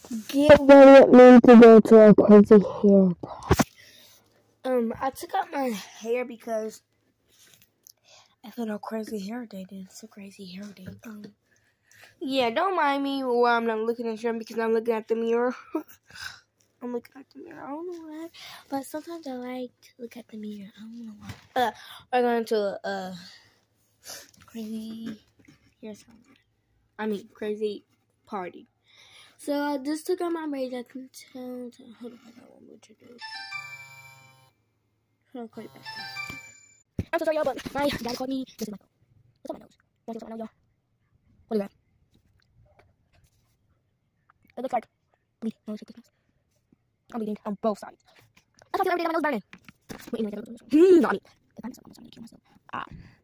Get ready with me to go to a crazy hair party. I took out my hair because I thought a crazy hair day. It's a crazy hair day. Yeah, don't mind me while I'm not looking at them because I'm looking at the mirror. I'm looking at the mirror. I don't know why, but sometimes I like to look at the mirror. I don't know why. We're going to a crazy hair salon. Crazy party. So I just took out my braids. I can tell. Hold on, I got one more to do. I'll call you back. I'm so sorry, y'all, but my dad called me. This is my phone. What's on my nose? You want to see what's on my nose, y'all? What is that? It looks like bleeding. No, check this nose. I'm bleeding on both sides. I thought everything on my nose burning. Wait, anyway, not me. If I'm so, I'm just trying to kill myself.